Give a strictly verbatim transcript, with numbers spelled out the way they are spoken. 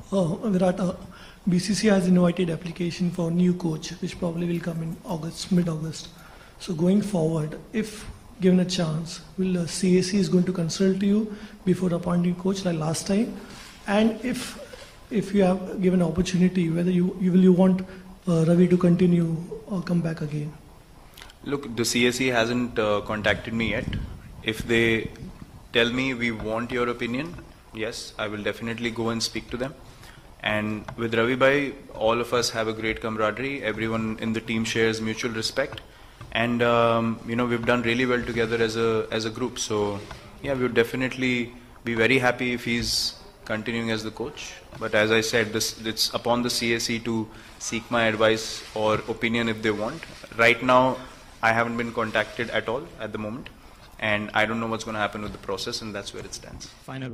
Uh, Virat, uh, B C C I has invited application for new coach, which probably will come in August, mid-August. So going forward, if given a chance, will uh, C A C is going to consult you before appointing coach like last time? And if if you have given an opportunity, whether you, you will you want uh, Ravi to continue or come back again? Look, the C A C hasn't uh, contacted me yet. If they tell me we want your opinion, yes, I will definitely go and speak to them. And with Ravi Bhai, all of us have a great camaraderie. Everyone in the team shares mutual respect, and um, you know, we've done really well together as a as a group. So yeah, we would definitely be very happy if he's continuing as the coach. But as I said, this it's upon the C A C to seek my advice or opinion if they want. Right now, I haven't been contacted at all at the moment, and I don't know what's going to happen with the process, and that's where it stands. Final.